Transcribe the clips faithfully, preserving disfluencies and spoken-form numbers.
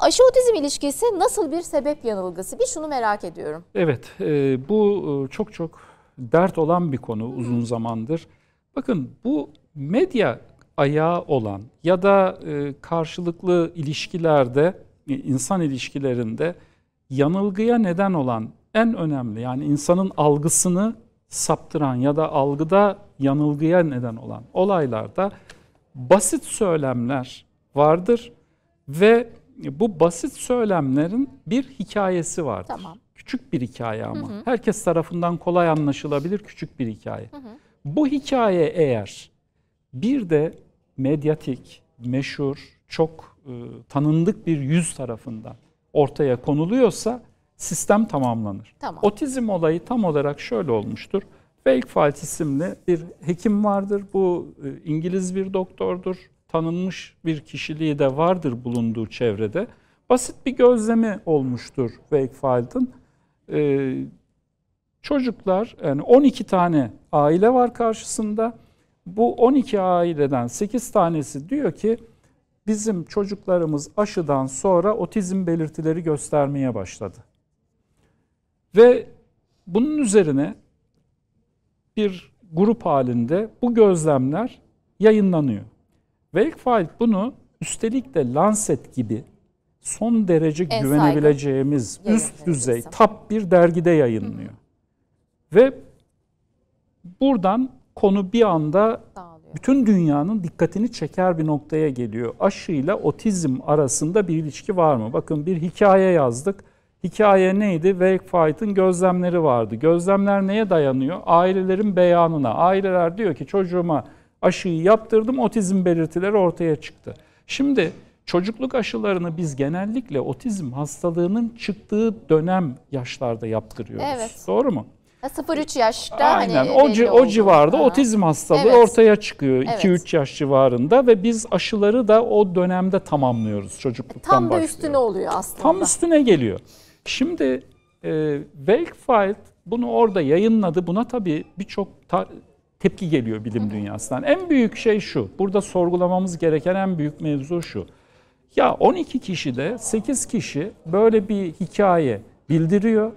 Aşı otizm ilişkisi nasıl bir sebep yanılgısı? Bir şunu merak ediyorum. Evet, e, bu çok çok dert olan bir konu uzun zamandır. Bakın bu medya ayağı olan ya da e, karşılıklı ilişkilerde, insan ilişkilerinde yanılgıya neden olan en önemli, yani insanın algısını saptıran ya da algıda yanılgıya neden olan olaylarda basit söylemler vardır ve bu basit söylemlerin bir hikayesi vardır. Tamam. Küçük bir hikaye ama. Hı hı. Herkes tarafından kolay anlaşılabilir küçük bir hikaye. Hı hı. Bu hikaye eğer bir de medyatik, meşhur, çok e, tanındık bir yüz tarafından ortaya konuluyorsa sistem tamamlanır. Tamam. Otizm olayı tam olarak şöyle olmuştur. Wakefield isimli bir hekim vardır. Bu e, İngiliz bir doktordur. Tanınmış bir kişiliği de vardır bulunduğu çevrede. Basit bir gözlemi olmuştur Wakefield'ın. Ee, çocuklar, yani on iki tane aile var karşısında. Bu on iki aileden sekiz tanesi diyor ki bizim çocuklarımız aşıdan sonra otizm belirtileri göstermeye başladı. Ve bunun üzerine bir grup halinde bu gözlemler yayınlanıyor. Wakefield bunu üstelik de Lancet gibi son derece en güvenebileceğimiz üst düzey, top bir dergide yayınlıyor. Hı. Ve buradan konu bir anda dağılıyor. Bütün dünyanın dikkatini çeker bir noktaya geliyor. Aşıyla otizm arasında bir ilişki var mı? Bakın bir hikaye yazdık. Hikaye neydi? Wakefield'ın gözlemleri vardı. Gözlemler neye dayanıyor? Ailelerin beyanına. Aileler diyor ki çocuğuma aşıyı yaptırdım, otizm belirtileri ortaya çıktı. Şimdi çocukluk aşılarını biz genellikle otizm hastalığının çıktığı dönem yaşlarda yaptırıyoruz. Evet. Doğru mu? sıfır üç yaşta aynen hani o, ci, o civarda ha. otizm hastalığı evet. ortaya çıkıyor iki üç evet. yaş civarında ve biz aşıları da o dönemde tamamlıyoruz çocukluktan Tam da başlıyor. üstüne oluyor aslında. Tam üstüne geliyor. Şimdi e, Wakefield bunu orada yayınladı. Buna tabii birçok tepki geliyor bilim dünyasından. En büyük şey şu, burada sorgulamamız gereken en büyük mevzu şu. Ya on iki kişide sekiz kişi böyle bir hikaye bildiriyor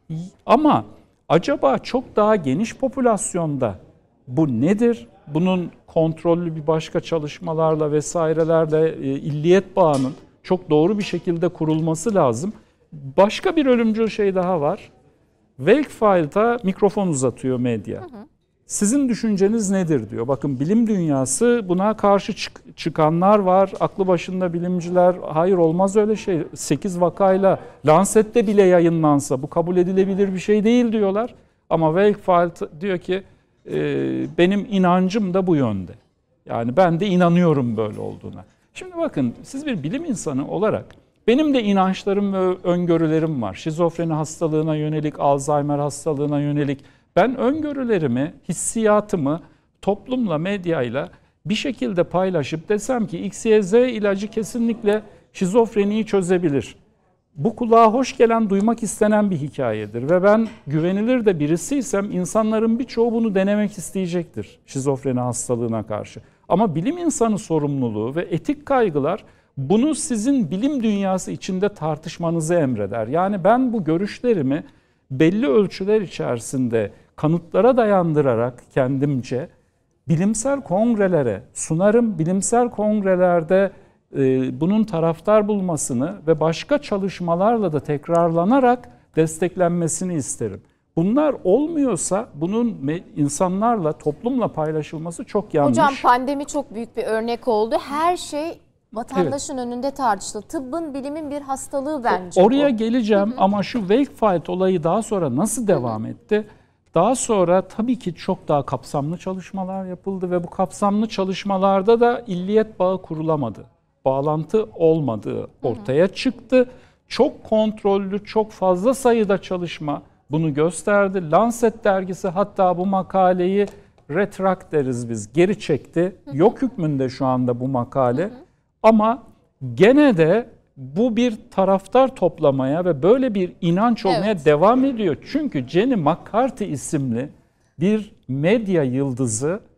ama acaba çok daha geniş popülasyonda bu nedir? Bunun kontrollü bir başka çalışmalarla vesairelerle e, illiyet bağının çok doğru bir şekilde kurulması lazım. Başka bir ölümcül şey daha var. Wakefield'a mikrofon uzatıyor medya. Hı hı. Sizin düşünceniz nedir diyor. Bakın bilim dünyası buna karşı çık- çıkanlar var. Aklı başında bilimciler hayır olmaz öyle şey. sekiz vakayla Lancet'te bile yayınlansa bu kabul edilebilir bir şey değil diyorlar. Ama Wakefield diyor ki e, benim inancım da bu yönde. Yani ben de inanıyorum böyle olduğuna. Şimdi bakın siz bir bilim insanı olarak benim de inançlarım ve öngörülerim var. Şizofreni hastalığına yönelik, Alzheimer hastalığına yönelik. Ben öngörülerimi, hissiyatımı toplumla, medyayla bir şekilde paylaşıp desem ki X Y Z ilacı kesinlikle şizofreniyi çözebilir. Bu kulağa hoş gelen, duymak istenen bir hikayedir. Ve ben güvenilir de birisiysem insanların birçoğu bunu denemek isteyecektir şizofreni hastalığına karşı. Ama bilim insanı sorumluluğu ve etik kaygılar bunu sizin bilim dünyası içinde tartışmanızı emreder. Yani ben bu görüşlerimi belli ölçüler içerisinde kanıtlara dayandırarak kendimce bilimsel kongrelere sunarım. Bilimsel kongrelerde e, bunun taraftar bulmasını ve başka çalışmalarla da tekrarlanarak desteklenmesini isterim. Bunlar olmuyorsa bunun insanlarla, toplumla paylaşılması çok yanlış. Hocam pandemi çok büyük bir örnek oldu. Her şey vatandaşın evet. önünde tartışıldı. Tıbbın, bilimin bir hastalığı bence. Oraya bu. geleceğim Hı hı. ama şu Wakefield olayı daha sonra nasıl devam hı hı. etti? Daha sonra tabii ki çok daha kapsamlı çalışmalar yapıldı ve bu kapsamlı çalışmalarda da illiyet bağı kurulamadı. Bağlantı olmadığı ortaya hı hı. çıktı. Çok kontrollü, çok fazla sayıda çalışma bunu gösterdi. Lancet dergisi hatta bu makaleyi retract deriz biz, geri çekti. Hı hı. Yok hükmünde şu anda bu makale. Hı hı. Ama gene de bu bir taraftar toplamaya ve böyle bir inanç olmaya evet. devam ediyor. Çünkü Jenny McCarthy isimli bir medya yıldızı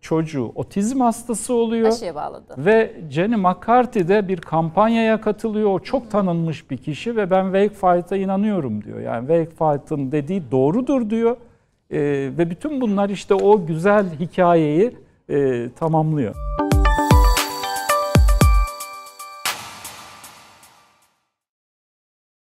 çocuğu otizm hastası oluyor. Aşıya bağladı. Ve Jenny McCarthy de bir kampanyaya katılıyor. O çok tanınmış bir kişi ve ben Wake Fight'a inanıyorum diyor. Yani Wake Fight'ın dediği doğrudur diyor. Ee, ve bütün bunlar işte o güzel hikayeyi e, tamamlıyor.